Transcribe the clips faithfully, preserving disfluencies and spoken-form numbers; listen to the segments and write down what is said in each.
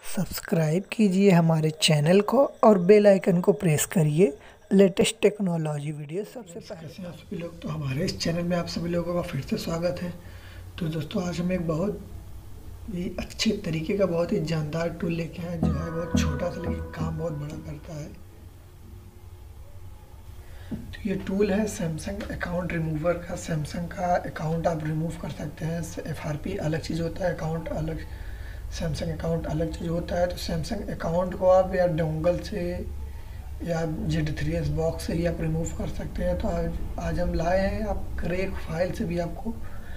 Subscribe कीजिए हमारे channel को और बेल आइकन को प्रेस करिए लेटेस्ट टेक्नोलॉजी वीडियो सबसे पहले। कैसे हैं आप सभी लोग। तो हमारे इस चैनल में आप सभी लोगों का फिर से स्वागत है। तो दोस्तों आज हम एक बहुत ही अच्छे तरीके का बहुत ही जानदार टूल लेके आए जो है बहुत छोटा सा लेकिन काम बहुत बड़ा करता है। तो ये टूल है सैमसंग अकाउंट रिमूवर का। सैमसंग का अकाउंट आप रिमूव कर सकते हैं। एफ आर पी अलग चीज़ होता है, अकाउंट अलग, सैमसंग अकाउंट अलग चीज़ होता है। तो सैमसंग अकाउंट को आप या डोंगल से या जेड थ्री एस बॉक्स से ही आप रिमूव कर सकते हैं। तो आज आज हम लाए हैं, आप क्रेक फाइल से भी आपको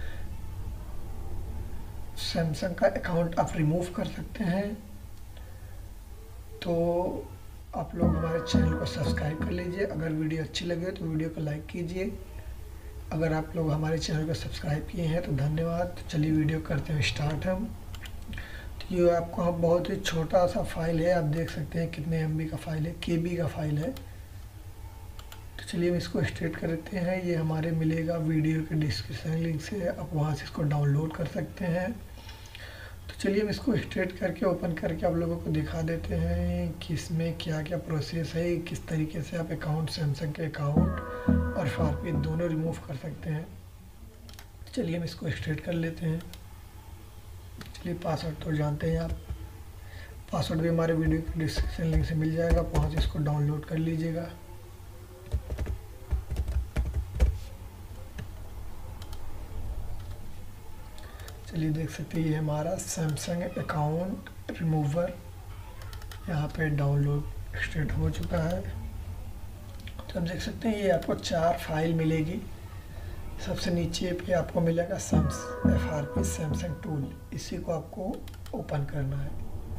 सैमसंग का अकाउंट आप रिमूव कर सकते हैं। तो आप लोग हमारे चैनल को सब्सक्राइब कर लीजिए। अगर वीडियो अच्छी लगे तो वीडियो को लाइक कीजिए। अगर आप लोग हमारे चैनल को सब्सक्राइब किए हैं तो धन्यवाद। तो चलिए वीडियो करते हैं स्टार्ट हम। तो ये आपको बहुत ही छोटा सा फाइल है, आप देख सकते हैं कितने एम बी का फाइल है, के बी का फाइल है। तो चलिए हम इसको स्टार्ट करते हैं। ये हमारे मिलेगा वीडियो के डिस्क्रिप्शन लिंक से, आप वहाँ से इसको डाउनलोड कर सकते हैं। तो चलिए हम इसको स्टार्ट करके ओपन करके आप लोगों को दिखा देते हैं कि इसमें क्या क्या प्रोसेस है, किस तरीके से आप अकाउंट सैमसंग के अकाउंट और फारपी दोनों रिमूव कर सकते हैं। चलिए हम इसको स्टार्ट कर लेते हैं। चलिए पासवर्ड तो जानते हैं आप, पासवर्ड भी हमारे वीडियो के डिस्क्रिप्शन लिंक से मिल जाएगा, वहाँ से इसको डाउनलोड कर लीजिएगा। चलिए देख सकते हैं ये हमारा सैमसंग अकाउंट रिमूवर यहाँ पे डाउनलोड स्टार्ट हो चुका है। तो आप देख सकते हैं ये आपको चार फाइल मिलेगी। सबसे नीचे पे आपको मिलेगा सैमस F R P Samsung tool, इसी को आपको ओपन करना है।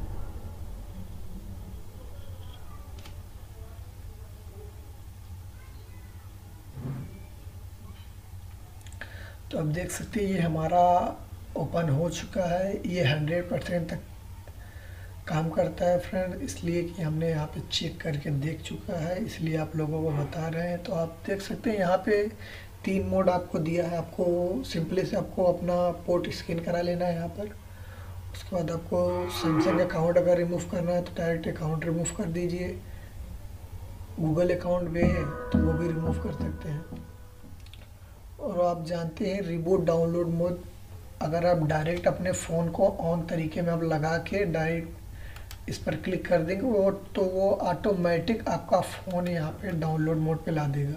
तो आप देख सकते हैं ये हमारा ओपन हो चुका है। ये हंड्रेड परसेंट तक काम करता है फ्रेंड, इसलिए कि हमने यहाँ पे चेक करके देख चुका है, इसलिए आप लोगों को बता रहे हैं। तो आप देख सकते हैं यहाँ पे तीन मोड आपको दिया है। आपको सिंपली से आपको अपना पोर्ट स्कैन करा लेना है यहाँ पर। उसके बाद आपको सैमसंग अकाउंट अगर रिमूव करना है तो डायरेक्ट अकाउंट रिमूव कर दीजिए। गूगल अकाउंट भी है तो वो भी रिमूव कर सकते हैं। और आप जानते हैं रिबूट डाउनलोड मोड, अगर आप डायरेक्ट अपने फ़ोन को ऑन तरीके में आप लगा के डायरेक्ट इस पर क्लिक कर देंगे वो तो वो ऑटोमेटिक आपका फ़ोन यहाँ पे डाउनलोड मोड पे ला देगा।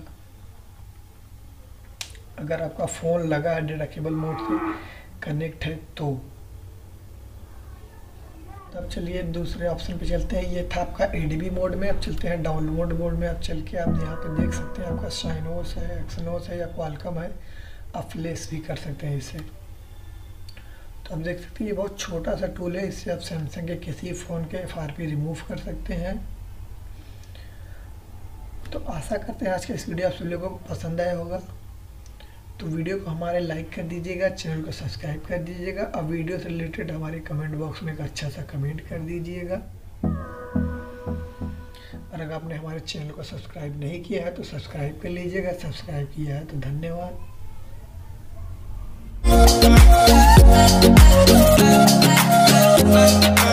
अगर आपका फ़ोन लगा है डिडक्टेबल मोड से कनेक्ट है तो। अब चलिए दूसरे ऑप्शन पे चलते हैं। ये था आपका ए डी बी मोड में। अब चलते हैं डाउनलोड मोड में। अब चल के आप यहाँ पे देख सकते हैं आपका साइनोस है, एक्सनोस है या क्वालकॉम है, आप फ्लैश भी कर सकते हैं इसे। तो आप देख सकते हैं ये बहुत छोटा सा टूल है, इससे आप सैमसंग के किसी फ़ोन के एफ आर पी रिमूव कर सकते हैं। तो आशा करते हैं आज का इस वीडियो आप सभी लोगों को पसंद आया होगा। तो वीडियो को हमारे लाइक कर दीजिएगा, चैनल को सब्सक्राइब कर दीजिएगा और वीडियो से रिलेटेड हमारे कमेंट बॉक्स में एक अच्छा सा कमेंट कर दीजिएगा। और अगर आपने हमारे चैनल को सब्सक्राइब नहीं किया है तो सब्सक्राइब कर लीजिएगा, सब्सक्राइब किया है तो धन्यवाद। We'll be right back.